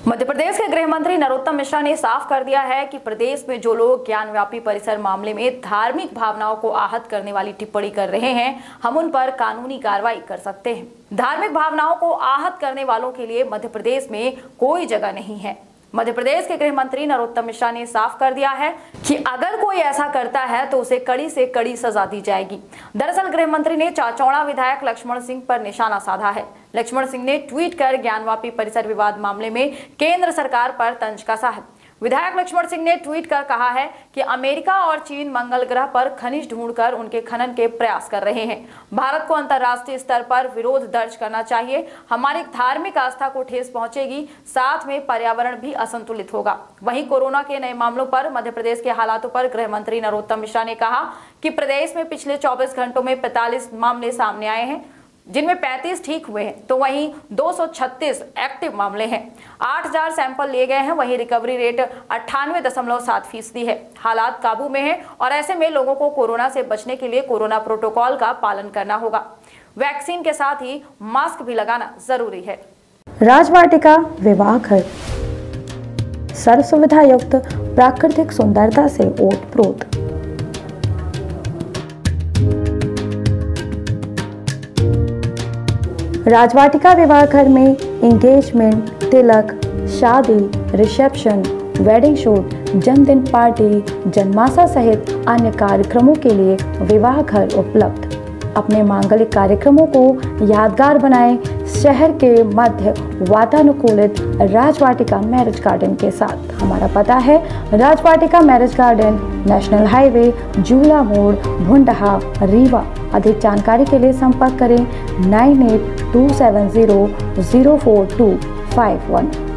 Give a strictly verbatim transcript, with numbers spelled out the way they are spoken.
मध्य प्रदेश के गृह मंत्री नरोत्तम मिश्रा ने साफ कर दिया है कि प्रदेश में जो लोग ज्ञानव्यापी परिसर मामले में धार्मिक भावनाओं को आहत करने वाली टिप्पणी कर रहे हैं, हम उन पर कानूनी कार्रवाई कर सकते हैं। धार्मिक भावनाओं को आहत करने वालों के लिए मध्य प्रदेश में कोई जगह नहीं है। मध्य प्रदेश के गृह मंत्री नरोत्तम मिश्रा ने साफ कर दिया है कि अगर कोई ऐसा करता है तो उसे कड़ी से कड़ी सजा दी जाएगी। दरअसल गृह मंत्री ने चाचौड़ा विधायक लक्ष्मण सिंह पर निशाना साधा है। लक्ष्मण सिंह ने ट्वीट कर ज्ञानवापी परिसर विवाद मामले में केंद्र सरकार पर तंज कसा है। विधायक लक्ष्मण सिंह ने ट्वीट कर कहा है कि अमेरिका और चीन मंगल ग्रह पर खनिज ढूंढकर उनके खनन के प्रयास कर रहे हैं। भारत को अंतर्राष्ट्रीय स्तर पर विरोध दर्ज करना चाहिए। हमारी धार्मिक आस्था को ठेस पहुंचेगी, साथ में पर्यावरण भी असंतुलित होगा। वहीं कोरोना के नए मामलों पर मध्य प्रदेश के हालातों पर गृह मंत्री नरोत्तम मिश्रा ने कहा कि प्रदेश में पिछले चौबीस घंटों में पैंतालीस मामले सामने आए हैं, जिनमें पैंतीस ठीक हुए हैं, तो वहीं दो सौ छत्तीस एक्टिव मामले हैं। आठ हजार सैंपल लिए गए हैं। वहीं रिकवरी रेट अट्ठानवे दशमलव सात फीसदी है। हालात काबू में है और ऐसे में लोगों को कोरोना से बचने के लिए कोरोना प्रोटोकॉल का पालन करना होगा। वैक्सीन के साथ ही मास्क भी लगाना जरूरी है। राजवाटिका विवाह घर सर्व सुविधा युक्त प्राकृतिक सुंदरता से ओतप्रोत। राजवाटिका विवाह घर में एंगेजमेंट, तिलक, शादी, रिसेप्शन, वेडिंग शूट, जन्मदिन पार्टी, जन्माशा सहित अन्य कार्यक्रमों के लिए विवाह घर उपलब्ध। अपने मांगलिक कार्यक्रमों को यादगार बनाएं शहर के मध्य वातानुकूलित राजवाटिका मैरिज गार्डन के साथ। हमारा पता है Rajvatika marriage garden, national highway, Jula मोड़, भुंडहा, रीवा। अधिक जानकारी के लिए संपर्क करें nine eight two seven zero zero four two five one.